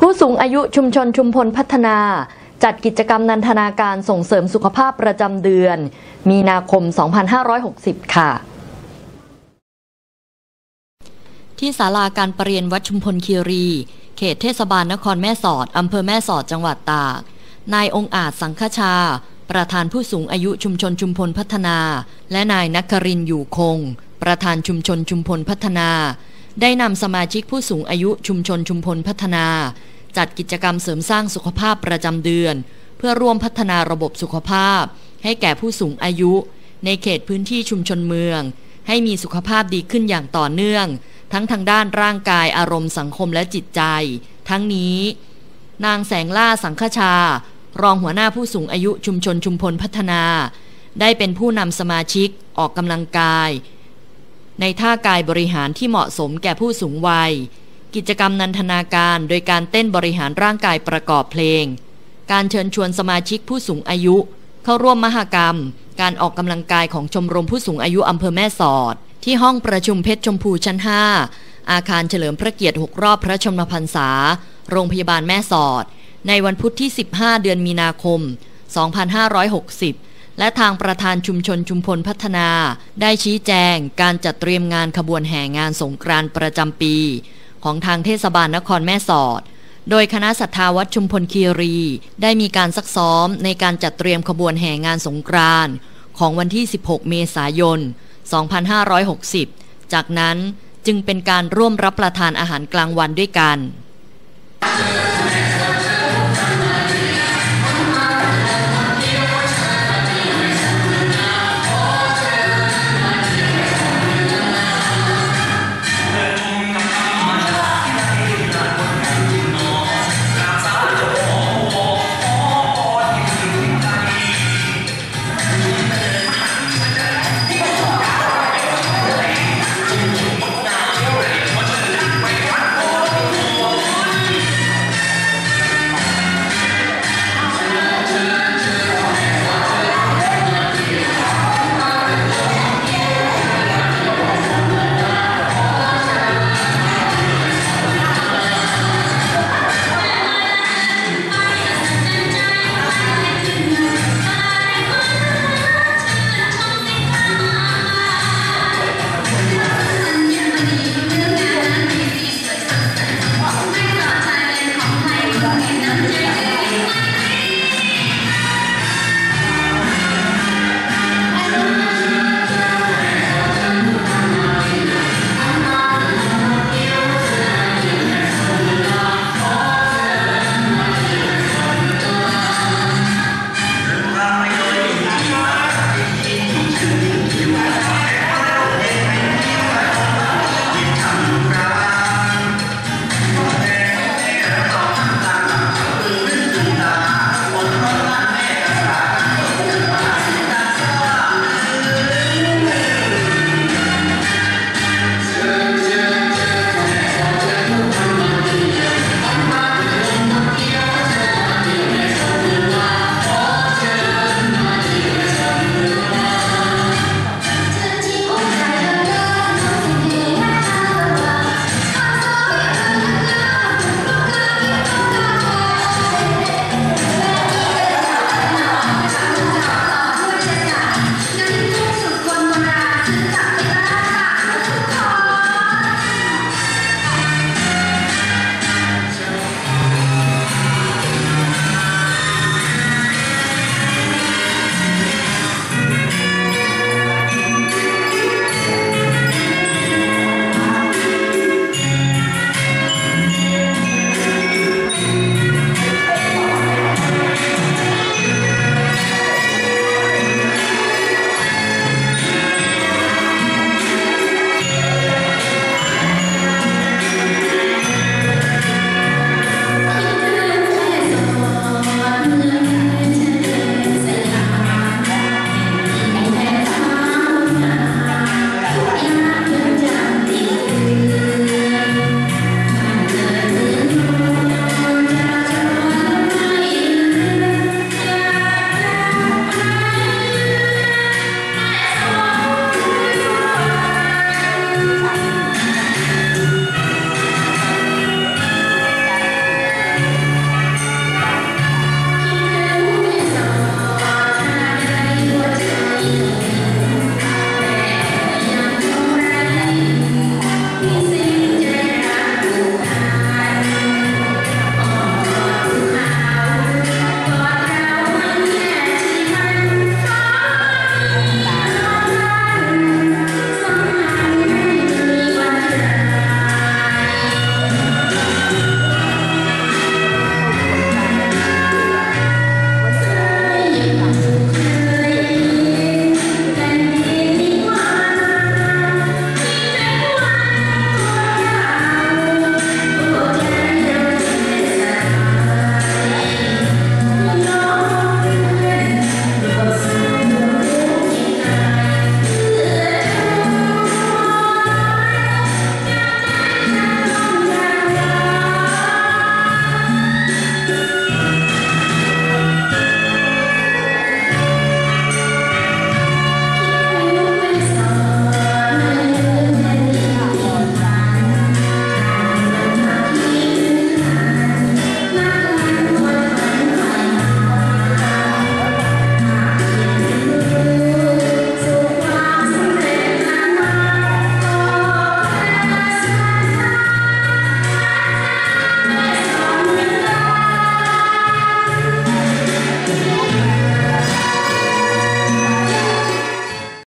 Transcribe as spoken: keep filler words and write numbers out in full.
ผู้สูงอายุชุมชนชุมพลพัฒนาจัดกิจกรรมนันทนาการส่งเสริมสุขภาพประจำเดือนมีนาคม สองพันห้าร้อยหกสิบ ค่ะที่ศาลาการประเรียนวัดชุมพลคีรีเขตเทศบาลนครแม่สอดอำเภอแม่สอดจังหวัดตากนายองค์อาจสังฆชาประธานผู้สูงอายุชุมชนชุมพลพัฒนาและนายนครินทร์อยู่คงประธานชุมชนชุมพลพัฒนาได้นำสมาชิกผู้สูงอายุชุมชนชุมพลพัฒนาจัดกิจกรรมเสริมสร้างสุขภาพประจำเดือนเพื่อร่วมพัฒนาระบบสุขภาพให้แก่ผู้สูงอายุในเขตพื้นที่ชุมชนเมืองให้มีสุขภาพดีขึ้นอย่างต่อเนื่องทั้งทางด้านร่างกายอารมณ์สังคมและจิตใจทั้งนี้นางแสงล่าสังฆชารองหัวหน้าผู้สูงอายุชุมชนชุมพลพัฒนาได้เป็นผู้นำสมาชิกออกกำลังกายในท่ากายบริหารที่เหมาะสมแก่ผู้สูงวัยกิจกรรมนันทนาการโดยการเต้นบริหารร่างกายประกอบเพลงการเชิญชวนสมาชิกผู้สูงอายุเข้าร่วมมหกรรมการออกกำลังกายของชมรมผู้สูงอายุอำเภอแม่สอดที่ห้องประชุมเพชรชมพูชั้นห้าอาคารเฉลิมพระเกียรติหกรอบพระชนมพรรษาโรงพยาบาลแม่สอดในวันพุธที่สิบห้าเดือนมีนาคมสองพันห้าร้อยหกสิบและทางประธานชุมชนชุมพลพัฒนาได้ชี้แจงการจัดเตรียมงานขบวนแห่งานสงกรานต์ประจำปีของทางเทศบาลนครแม่สอดโดยคณะศรัทธาวัดชุมพลคีรีได้มีการซักซ้อมในการจัดเตรียมขบวนแห่งานสงกรานต์ของวันที่สิบหกเมษายนสองพันห้าร้อยหกสิบจากนั้นจึงเป็นการร่วมรับประทานอาหารกลางวันด้วยกัน